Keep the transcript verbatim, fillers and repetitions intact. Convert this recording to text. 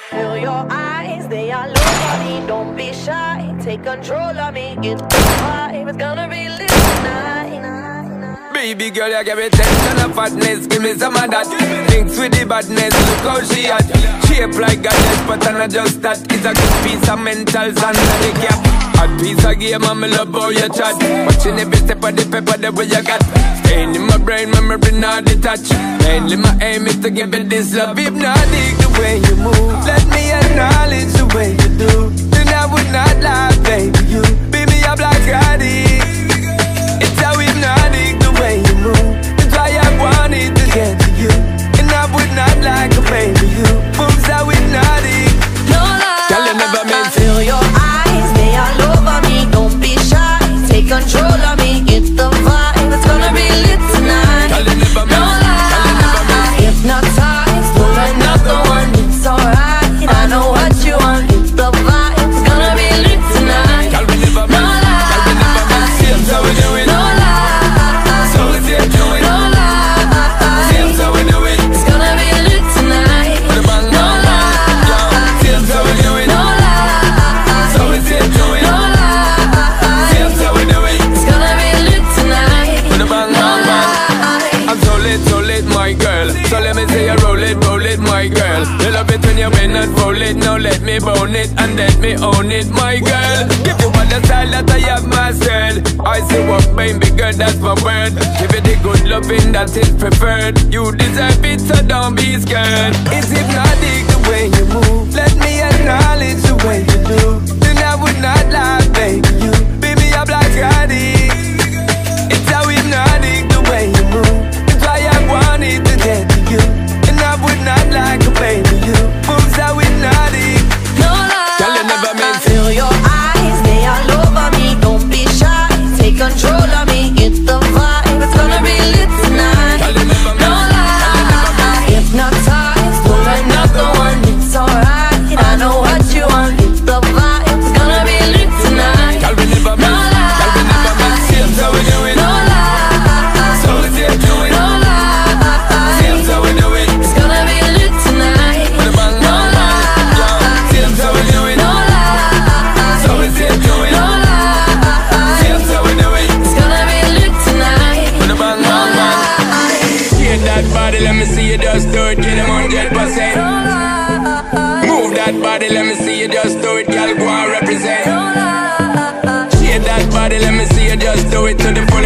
Feel your eyes, they all over me. Don't be shy, take control of me. Get the vibe, it's gonna be lit tonight. Baby girl, you give me ten ton of fatness, give me some of that. Thinks with the badness, look how she hot. Shape like goddess, but I'm not just that. It's a good piece of mentals under the cap. Hot piece of game, and me love how you chat. Watching every step of the paper, the way you got. Staying in my brain, memory not detached. Mainly my aim is to give it this love. If not, dig the way you move. Let me acknowledge the way you do. Then I would not lie, baby, you beat me up like Scotty. It's how hypnotic the way you move. That's why I wanted to get to you. And I would not like a baby, you moves how hypnotic. No lie, girl, you never meant to. Feel your eyes, they all over me. Don't be shy, take control of me. Get the vibe, it's gonna be lit tonight. Girl, you never meant. No lie, hypnotized, pull another one. It's alright, I know what you want. Get the vibe, it's gonna be lit tonight. Girl, we never meant. No lie, girl, we never meant. Same so we do it. no lie, So we say do it. no lie. Same so we do it. It's gonna be lit tonight. With a bang, No bang, bang. Yo, same so we do it. No lie, So we say do it. no lie. Same so we do it. It's gonna be lit tonight. With a bang, No bang, bang. lie. I'm so lit, so lit, my girl. So let me say you roll it, roll it, my girl. You love it when you bend and roll it. Now let me bone it and let me own it, my girl. Give you all the style that I have mastered. I say what baby girl, that's my word. Give you the good loving that is preferred. You deserve it, so don't be scared. It's hypnotic the way you move. Let me acknowledge the way you do. Then I would not lie, baby, you beat me up like Scotty. It's how hypnotic the way you move. That's why I wanted to get to you. And I would not like a baby, you moves how hypnotic. No lie, Girl, you never meant to. Feel your eyes, they all over me. Don't be shy, take control of me. Get the vibe, it's gonna be lit tonight. Girl, you never No meant. lie, hypnotized, pull another one. It's alright, I know what you want. Get the vibe, it's gonna be lit tonight. Girl, we never No meant. Girl, we never meant. Same so we do it. No lie, So we say do it. no lie. Same so we do it. It's gonna be lit tonight. With a bang, No bang, bang. Yo, lie, same so we do it. no lie. So we say do it. No lie, Same so we do it. it's gonna be lit tonight. With a bang, No bang, bang. lie, Get that body, let me see you just do it. Get them one hundred percent. no lie, Move that body, let me see you just do it. Girl, go and represent. no lie. Shake that body, let me see you just do it to the full